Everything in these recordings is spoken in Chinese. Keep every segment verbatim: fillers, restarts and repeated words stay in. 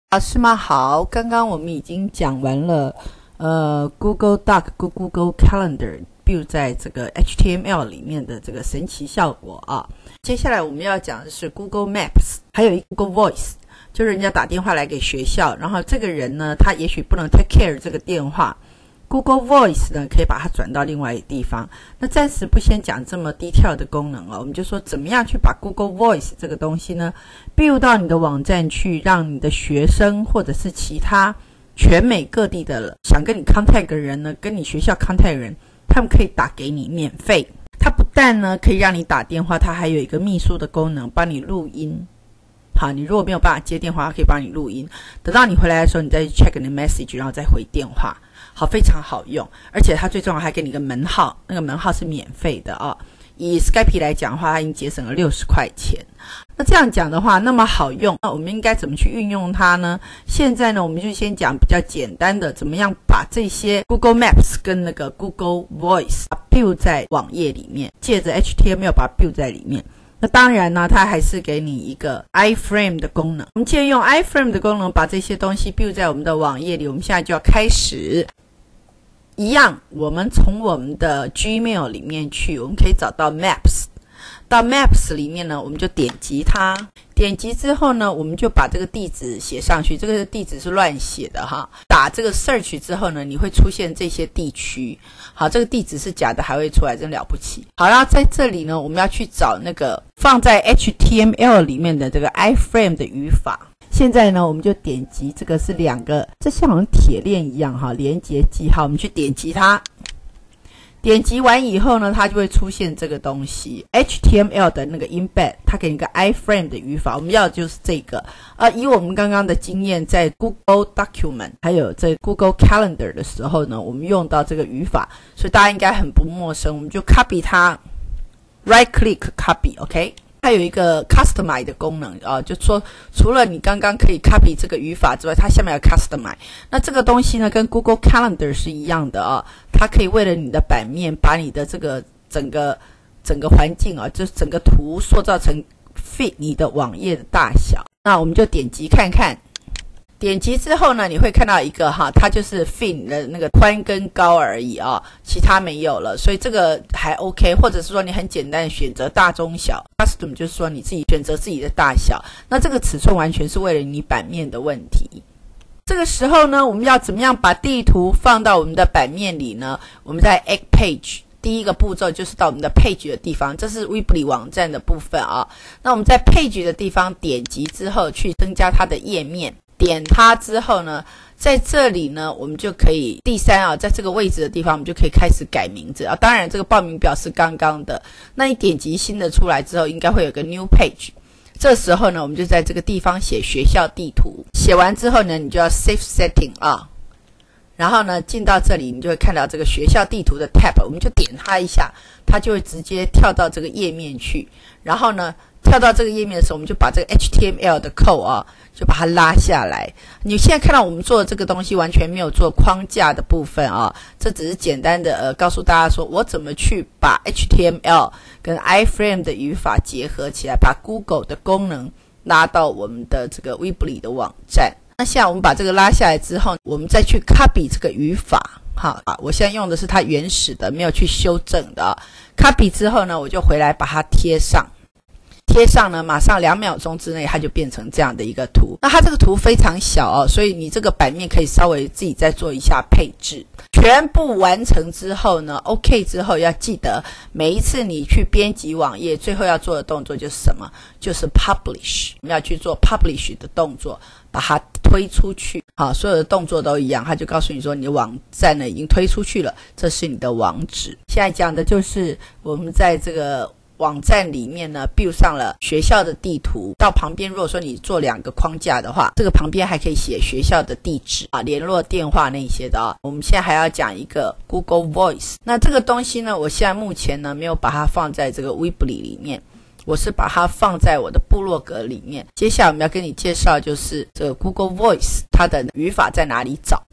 老师们好，刚刚我们已经讲完了呃 Google Doc、Google Calendar build 在这个 H T M L 里面的这个神奇效果啊。接下来我们要讲的是 Google Maps， 还有一个 Google Voice， 就是人家打电话来给学校，然后这个人呢，他也许不能 take care 这个电话。Google Voice 呢，可以把它转到另外一个地方。那暂时不先讲这么 detail 的功能了，我们就说怎么样去把 Google Voice 这个东西呢 build 到你的网站去，让你的学生或者是其他全美各地的想跟你 contact 的人呢，跟你学校 contact 的人，他们可以打给你免费。它不但呢可以让你打电话，它还有一个秘书的功能，帮你录音。好，你如果没有办法接电话，它可以帮你录音，等到你回来的时候，你再去 check 你的 message， 然后再回电话。好，非常好用，而且它最重要还给你一个门号，那个门号是免费的啊、哦。以 Skype 来讲的话，它已经节省了六十块钱。那这样讲的话，那么好用，那我们应该怎么去运用它呢？现在呢，我们就先讲比较简单的，怎么样把这些 Google Maps 跟那个 Google Voice build 在网页里面，借着 H T M L 把它 build 在里面。那当然呢，它还是给你一个 iframe 的功能。我们借用 iframe 的功能，把这些东西 build 在我们的网页里。我们现在就要开始。一样，我们从我们的 Gmail 里面去，我们可以找到 Maps。到 Maps 里面呢，我们就点击它。点击之后呢，我们就把这个地址写上去。这个地址是乱写的哈。打这个 search 之后呢，你会出现这些地区。好，这个地址是假的，还会出来，真了不起。好，然后在这里呢，我们要去找那个放在 H T M L 里面的这个 iframe 的语法。现在呢，我们就点击这个是两个，这像好像铁链一样哈，连接记号，我们去点击它。点击完以后呢，它就会出现这个东西 H T M L 的那个 embed， 它给你一个 iframe 的语法，我们要的就是这个。呃，以我们刚刚的经验，在 Google Document 还有在 Google Calendar 的时候呢，我们用到这个语法，所以大家应该很不陌生。我们就 copy 它 ，right click copy，OK。它有一个 customize 的功能啊，就说除了你刚刚可以 copy 这个语法之外，它下面有 customize。那这个东西呢，跟 Google Calendar 是一样的啊，它可以为了你的版面，把你的这个整个整个环境啊，就是整个图塑造成 fit 你的网页的大小。那我们就点击看看。点击之后呢，你会看到一个哈，它就是 fit 你的那个宽跟高而已啊，其他没有了，所以这个还 OK， 或者是说你很简单的选择大中小 ，custom 就是说你自己选择自己的大小，那这个尺寸完全是为了你版面的问题。这个时候呢，我们要怎么样把地图放到我们的版面里呢？我们在 Add Page。第一个步骤就是到我们的 Page 的地方，这是 Weebly 网站的部分啊。那我们在 Page 的地方点击之后，去增加它的页面。点它之后呢，在这里呢，我们就可以第三啊，在这个位置的地方，我们就可以开始改名字啊。当然，这个报名表是刚刚的，那你点击新的出来之后，应该会有个 New Page。这时候呢，我们就在这个地方写学校地图。写完之后呢，你就要 Save Setting 啊。然后呢，进到这里，你就会看到这个学校地图的 tab， 我们就点它一下，它就会直接跳到这个页面去。然后呢，跳到这个页面的时候，我们就把这个 H T M L 的 code 啊，就把它拉下来。你现在看到我们做的这个东西，完全没有做框架的部分啊，这只是简单的呃，告诉大家说我怎么去把 H T M L 跟 iframe 的语法结合起来，把 Google 的功能拉到我们的这个 Weebly 的网站。那现在我们把这个拉下来之后，我们再去 copy 这个语法。好啊，我现在用的是它原始的，没有去修正的啊。copy 之后呢，我就回来把它贴上。贴上呢，马上两秒钟之内它就变成这样的一个图。那它这个图非常小哦，所以你这个版面可以稍微自己再做一下配置。全部完成之后呢 ，OK 之后要记得每一次你去编辑网页，最后要做的动作就是什么？就是 publish。我们要去做 publish 的动作，把它推出去。好，所有的动作都一样，它就告诉你说你的网站呢已经推出去了，这是你的网址。现在讲的就是我们在这个网站里面呢 build 上了学校的地图，到旁边如果说你做两个框架的话，这个旁边还可以写学校的地址啊、联络电话那些的啊。我们现在还要讲一个 Google Voice， 那这个东西呢，我现在目前呢没有把它放在这个 Weebly 里面，我是把它放在我的部落格里面。接下来我们要跟你介绍就是这个 Google Voice 它的语法在哪里找。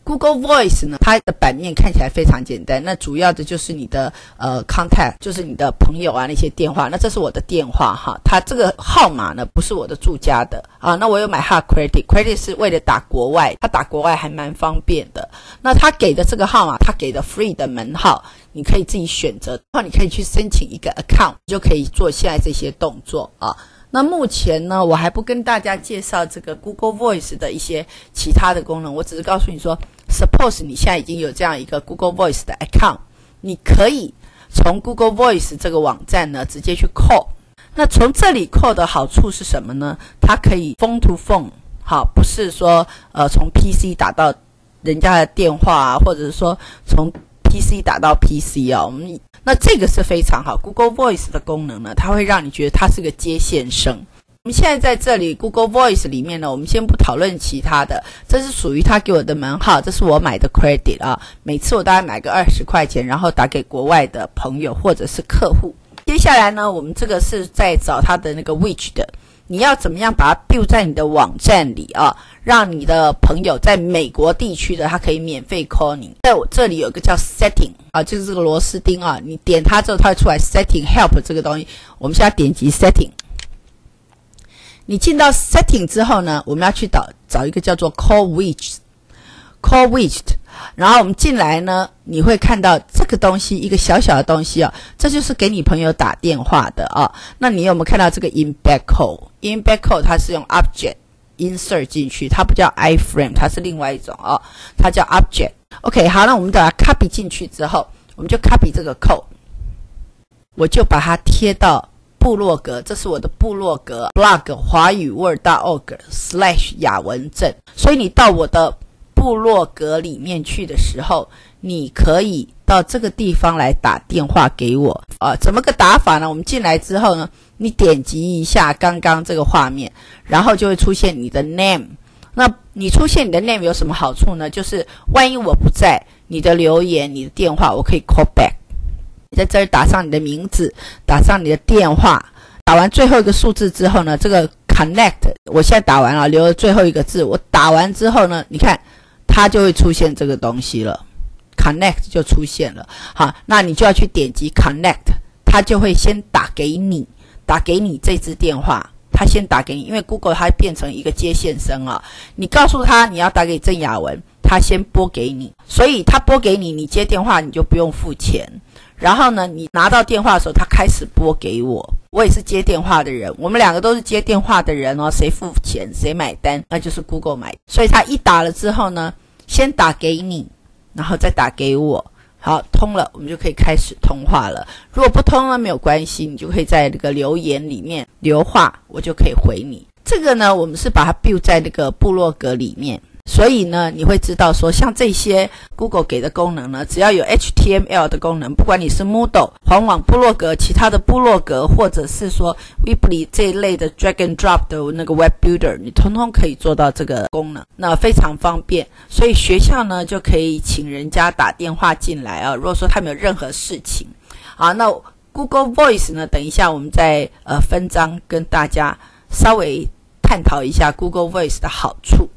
Google Voice 呢，它的版面看起来非常简单，那主要的就是你的呃 contact， 就是你的朋友啊那些电话，那这是我的电话哈，它这个号码呢不是我的住家的啊，那我有买 hard credit， credit 是为了打国外，它打国外还蛮方便的。那他给的这个号码，他给的 free 的门号，你可以自己选择，然后你可以去申请一个 account， 就可以做现在这些动作啊。那目前呢，我还不跟大家介绍这个 Google Voice 的一些其他的功能，我只是告诉你说 ，suppose 你现在已经有这样一个 Google Voice 的 account， 你可以从 Google Voice 这个网站呢直接去 call。那从这里 call 的好处是什么呢？它可以 phone to phone， 好，不是说呃从 P C 打到人家的电话啊，或者是说从 P C 打到 P C 啊，我们那这个是非常好。Google Voice 的功能呢，它会让你觉得它是个接线生。我们现在在这里 Google Voice 里面呢，我们先不讨论其他的，这是属于他给我的门号，这是我买的 credit 啊。每次我大概买个二十块钱，然后打给国外的朋友或者是客户。接下来呢，我们这个是在找他的那个 which 的。你要怎么样把它 build 在你的网站里啊，让你的朋友在美国地区的他可以免费 call 你。在我这里有个叫 setting 啊，就是这个螺丝钉啊，你点它之后它会出来 setting help 这个东西。我们现在点击 setting， 你进到 setting 之后呢，我们要去找找一个叫做 call widget call widget， 然后我们进来呢，你会看到这个东西，一个小小的东西啊，这就是给你朋友打电话的啊。那你有没有看到这个 embed call？embed call 它是用 object insert 进去，它不叫 iframe， 它是另外一种啊，它叫 object。OK， 好，那我们把它 copy 进去之后，我们就 copy 这个 code， 我就把它贴到部落格，这是我的部落格 blog 华语 word dot org slash 雅文镇。所以你到我的部落格里面去的时候，你可以到这个地方来打电话给我啊。怎么个打法呢？我们进来之后呢，你点击一下刚刚这个画面，然后就会出现你的 name。那你出现你的 name 有什么好处呢？就是万一我不在，你的留言、你的电话，我可以 call back。你在这儿打上你的名字，打上你的电话，打完最后一个数字之后呢，这个 connect 我现在打完了，留了最后一个字。我打完之后呢，你看它就会出现这个东西了， connect 就出现了。好，那你就要去点击 connect， 它就会先打给你，打给你这支电话，它先打给你，因为 Google 它变成一个接线生啊。你告诉他你要打给郑雅文，他先拨给你，所以他拨给你，你接电话你就不用付钱。然后呢，你拿到电话的时候，他开始拨给我，我也是接电话的人，我们两个都是接电话的人哦。谁付钱谁买单，那就是 Google 买。所以他一打了之后呢，先打给你，然后再打给我。好，通了，我们就可以开始通话了。如果不通了没有关系，你就可以在这个留言里面留话，我就可以回你。这个呢，我们是把它 build 在那个部落格里面。所以呢，你会知道说，像这些 Google 给的功能呢，只要有 H T M L 的功能，不管你是 Moodle、黄网部落格、其他的部落格，或者是说 Weebly 这一类的 Drag and Drop 的那个 Web Builder， 你通通可以做到这个功能，那非常方便。所以学校呢，就可以请人家打电话进来啊。如果说他们有任何事情，好，那 Google Voice 呢，等一下我们再呃分章跟大家稍微探讨一下 Google Voice 的好处。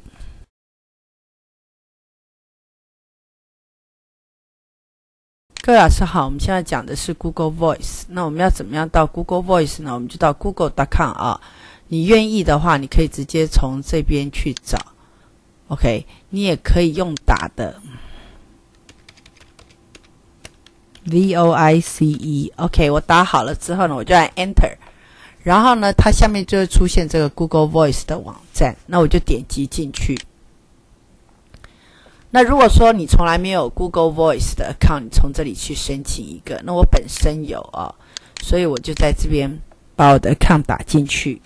各位老师好，我们现在讲的是 Google Voice。那我们要怎么样到 Google Voice 呢？我们就到 google dot com 啊。你愿意的话，你可以直接从这边去找。OK， 你也可以用打的 V O I C E。OK， 我打好了之后呢，我就按 Enter， 然后呢，它下面就会出现这个 Google Voice 的网站，那我就点击进去。那如果说你从来没有 Google Voice 的 account， 你从这里去申请一个。那我本身有啊，所以我就在这边把我的 account 打进去。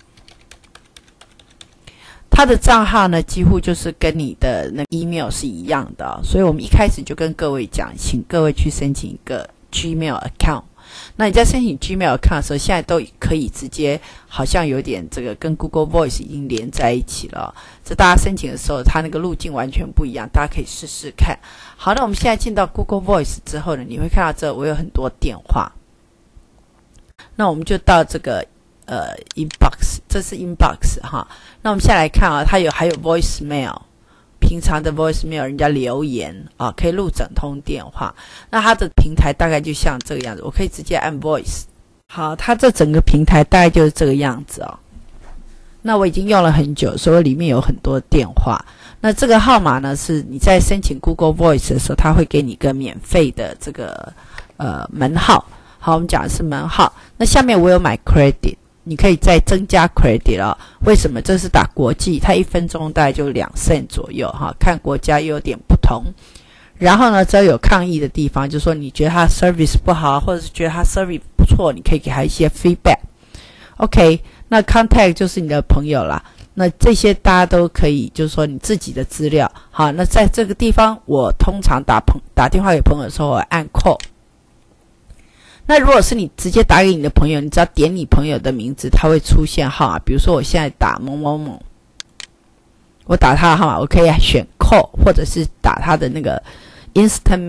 他的账号呢，几乎就是跟你的那 email 是一样的啊，所以我们一开始就跟各位讲，请各位去申请一个 Gmail account。那你在申请 Gmail account 的时候，现在都可以直接，好像有点这个跟 Google Voice 已经连在一起了。这大家申请的时候，它那个路径完全不一样，大家可以试试看。好，那我们现在进到 Google Voice 之后呢，你会看到这我有很多电话。那我们就到这个呃 inbox， 这是 inbox 哈。那我们现在来看啊，它有还有 voicemail、苹平常的 voicemail 人家留言啊，可以录整通电话。那它的平台大概就像这个样子，我可以直接按 voice。好，它这整个平台大概就是这个样子哦。那我已经用了很久，所以里面有很多电话。那这个号码呢，是你在申请 Google Voice 的时候，它会给你一个免费的这个呃门号。好，我们讲的是门号。那下面我有买 credit， 你可以再增加 credit 了。为什么？这是打国际，它一分钟大概就两 cent 左右哈，看国家又有点不同。然后呢，只要有抗议的地方，就是说你觉得他 service 不好，或者是觉得他 service 不错，你可以给他一些 feedback。OK， 那 contact 就是你的朋友啦。那这些大家都可以，就是说你自己的资料。好，那在这个地方，我通常打朋打电话给朋友的时候，我按 call。那如果是你直接打给你的朋友，你只要点你朋友的名字，它会出现号码。比如说我现在打某某某，我打他的号码，我可以选 call， 或者是打他的那个 instant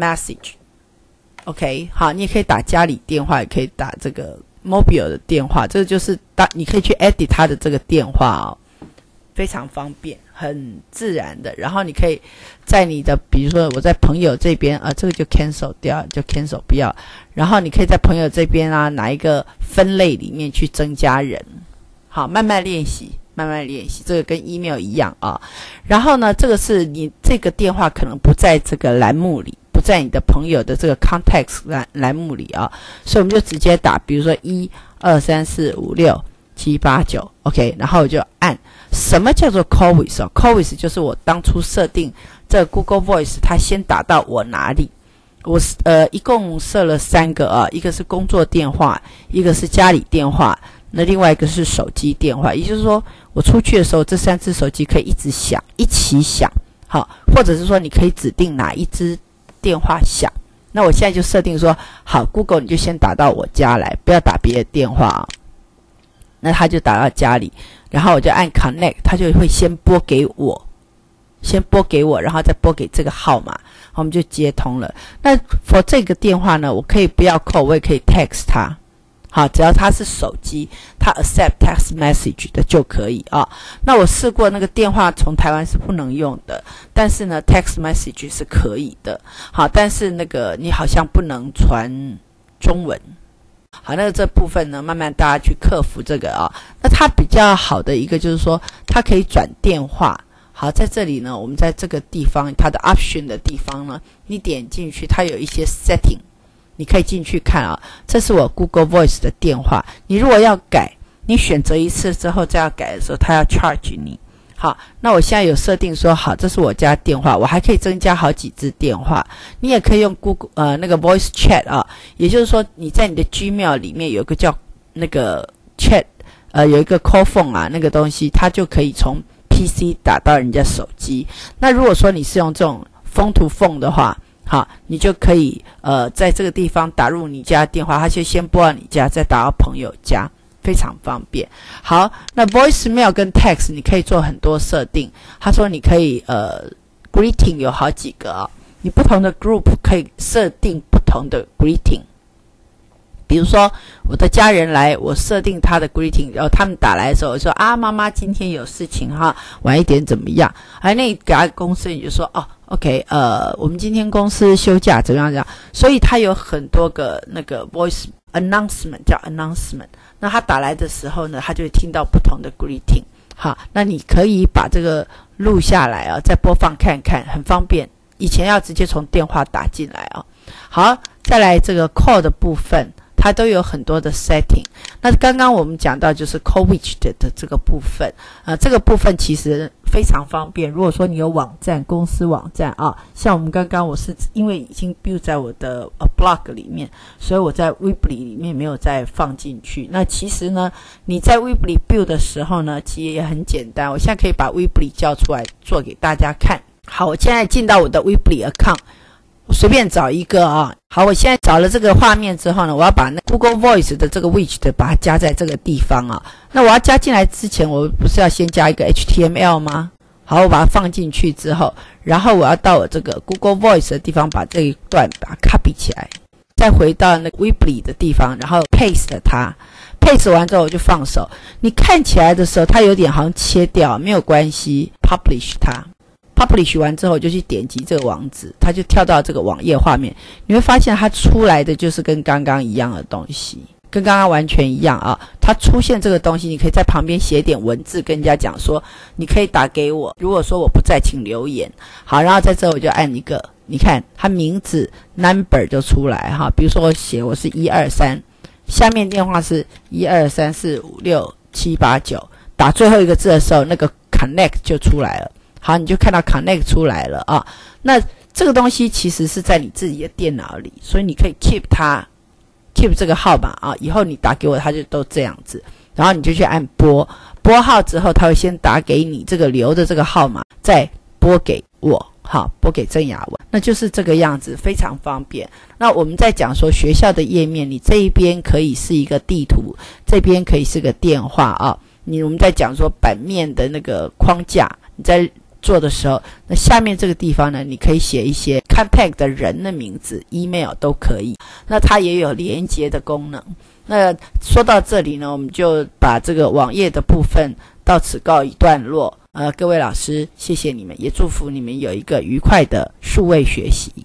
message。OK， 好，你也可以打家里电话，也可以打这个 mobile 的电话，这个就是打你可以去 edit 他的这个电话哦，非常方便，很自然的。然后你可以在你的，比如说我在朋友这边啊，这个就 cancel 掉，就 cancel 不要。然后你可以在朋友这边啊，哪一个分类里面去增加人。好，慢慢练习，慢慢练习，这个跟 email 一样啊。然后呢，这个是你这个电话可能不在这个栏目里，不在你的朋友的这个 contacts 栏栏目里啊，所以我们就直接打，比如说一二三四五六七八九 ，OK， 然后我就按。什么叫做 call with 哦 ？call with 就是我当初设定这个 Google Voice， 它先打到我哪里？我呃一共设了三个啊，一个是工作电话，一个是家里电话，那另外一个是手机电话。也就是说，我出去的时候，这三只手机可以一直响，一起响，好，或者是说你可以指定哪一只电话响。那我现在就设定说，好 ，Google 你就先打到我家来，不要打别的电话啊。那他就打到家里，然后我就按 connect， 他就会先拨给我，先拨给我，然后再拨给这个号码，我们就接通了。那 for 这个电话呢，我可以不要 call， 我也可以 text 他。好，只要他是手机，他 accept text message 的就可以啊。那我试过那个电话从台湾是不能用的，但是呢 text message 是可以的。好，但是那个你好像不能传中文。好，那这部分呢，慢慢大家去克服这个啊。那它比较好的一个就是说，它可以转电话。好，在这里呢，我们在这个地方，它的 option 的地方呢，你点进去，它有一些 setting， 你可以进去看啊。这是我 Google Voice 的电话，你如果要改，你选择一次之后再要改的时候，它要 charge 你。好，那我现在有设定说，好，这是我家电话，我还可以增加好几支电话。你也可以用 Google 呃那个 Voice Chat 啊，也就是说你在你的 Gmail 里面有一个叫那个 Chat， 呃有一个 Call Phone 啊那个东西，它就可以从 P C 打到人家手机。那如果说你是用这种 Phone to Phone 的话，好，你就可以呃在这个地方打入你家电话，它就先拨到你家，再打到朋友家。非常方便。好，那 voicemail 跟 text 你可以做很多设定。他说你可以呃 greeting 有好几个啊、哦，你不同的 group 可以设定不同的 greeting。比如说我的家人来，我设定他的 greeting， 然后他们打来的时候，我说啊妈妈今天有事情哈，晚一点怎么样？哎，那你给他公司你就说哦 ，OK， 呃，我们今天公司休假怎么样怎么样？所以他有很多个那个 voice announcement 叫 announcement。那他打来的时候呢，他就会听到不同的 greeting。好，那你可以把这个录下来啊，再播放看看，很方便。以前要直接从电话打进来啊。好，再来这个 call 的部分，它都有很多的 setting。那刚刚我们讲到就是 call widget 的这个部分，呃，这个部分其实非常方便。如果说你有网站，公司网站啊，像我们刚刚我是因为已经 build 在我的、呃、blog 里面，所以我在 Weebly 里面没有再放进去。那其实呢，你在 Weebly build 的时候呢，其实也很简单。我现在可以把 Weebly 叫出来做给大家看。好，我现在进到我的 Weebly account。我随便找一个啊，好，我现在找了这个画面之后呢，我要把那 Google Voice 的这个 widget 把它加在这个地方啊。那我要加进来之前，我不是要先加一个 H T M L 吗？好，我把它放进去之后，然后我要到我这个 Google Voice 的地方，把这一段把它 copy 起来，再回到那个 Weebly 的地方，然后 paste 它。paste 完之后我就放手。你看起来的时候，它有点好像切掉，没有关系 ，publish 它。 publish 完之后就去点击这个网址，它就跳到这个网页画面，你会发现它出来的就是跟刚刚一样的东西，跟刚刚完全一样啊。它出现这个东西，你可以在旁边写点文字跟人家讲说，你可以打给我，如果说我不在请留言。好，然后在这我就按一个，你看它名字 number 就出来哈，比如说我写我是一二三，下面电话是一二三四五六七八九，打最后一个字的时候那个 connect 就出来了。好，你就看到 connect 出来了啊。那这个东西其实是在你自己的电脑里，所以你可以 keep 它 keep 这个号码啊，以后你打给我它就都这样子，然后你就去按拨，拨号之后它会先打给你这个留的这个号码，再拨给我，好，拨给郑雅文，那就是这个样子，非常方便。那我们在讲说学校的页面，你这一边可以是一个地图，这边可以是个电话啊。你我们在讲说版面的那个框架，你在做的时候，那下面这个地方呢，你可以写一些 contact 的人的名字 email 都可以，那它也有连接的功能。那说到这里呢，我们就把这个网页的部分到此告一段落。呃，各位老师，谢谢你们，也祝福你们有一个愉快的数位学习。